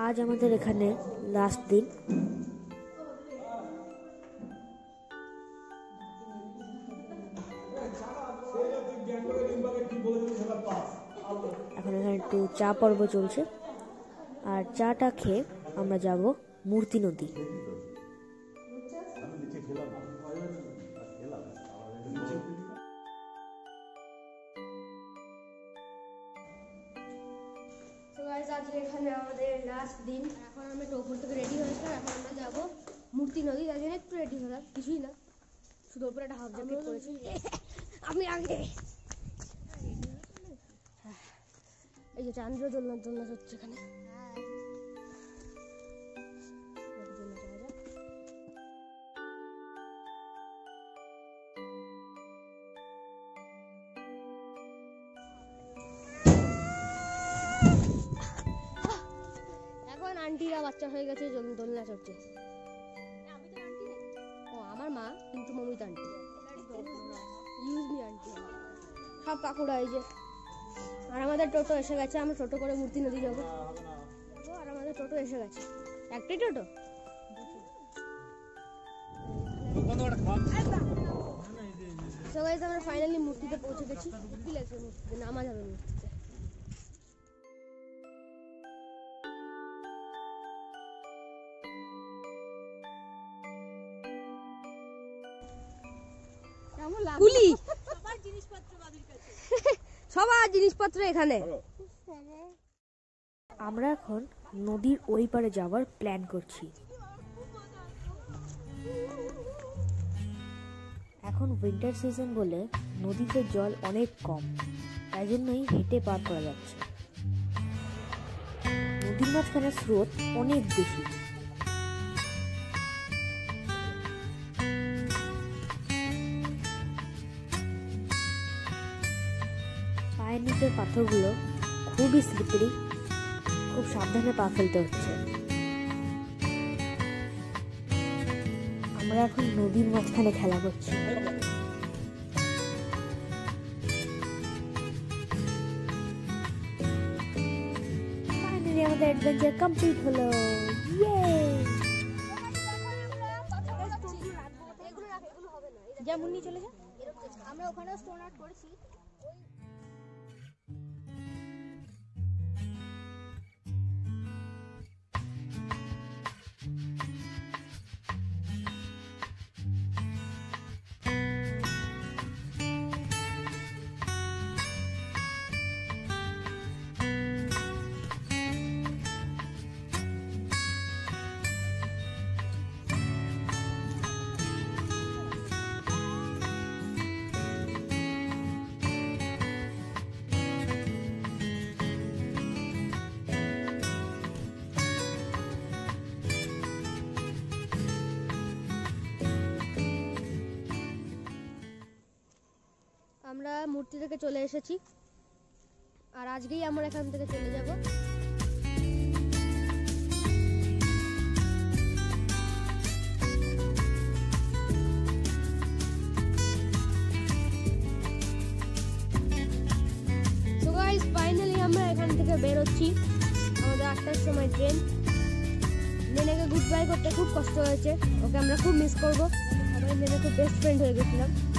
আজ আমাদের এখানে লাস্ট দিন। এখন এখানে একটু চা পর্ব চলছে, আর চাটা খেয়ে আমরা যাব মূর্তি নদী। আজকে এখানে আমাদের লাস্ট দিন। এখন আমরা ওপর থেকে রেডি হয়েছিলাম, এখন আমরা যাবো মূর্তি নদী। তার জন্য একটু রেডি হলাম, কিছুই না, শুধু ওপরে একটা হাফ জ্যাকেট পরেছি। আমি আগে এই যে চান্দ্র দোলনা হচ্ছে এখানে। আন্টিরা বাচ্চা হয়ে গেছে, দোলনা চড়ছে। ও আমার মা, কিন্তু মমিতা আন্টি, ইউজ মি আন্টি, সব কাকুরা। এই যে আর আমাদের টোটো এসে গেছে, আমরা টোটো করে মূর্তি নদী যাবো। আর আমাদের টোটো এসে গেছে, একটাই টোটো। সবাই আমরা ফাইনালি মূর্তিতে পৌঁছে গেছি। কি লাগছে মূর্তিতে? নামা যাবে মূর্তিতে। সবার জিনিসপত্র এখানে। আমরা এখন নদীর ওই পারে যাওয়ার প্ল্যান করছি। এখন উইন্টার সিজন বলে নদীতে জল অনেক কম, তাই জন্যই হেঁটে পার করা যাচ্ছে। নদীর মাঝখানে স্রোত অনেক বেশি। পায়ের নিচের পাথরগুলো খুবই স্লিপারি, খুব সাবধানে পা ফেলতে হচ্ছে। আমরা এখন নদীর মাঝখানে খেলা করছি। ফাইনালি আমাদের অ্যাডভেঞ্চার কমপ্লিট হলো। যেমন নিয়ে চলে যা, আমরা ওখানে স্টোন আর্ট করেছি। আমরা মূর্তি থেকে চলে এসেছি, আর আজকেই আমরা এখান থেকে চলে যাব। সো গাইস, ফাইনালি আমরা এখান থেকে বেরোচ্ছি। আমাদের 8টার সময় ট্রেন। নেনেকে গুড বাই করতে খুব কষ্ট হয়েছে, ওকে আমরা খুব মিস করবো। আমরা নেনে খুব বেস্ট ফ্রেন্ড হয়ে গেছিলাম।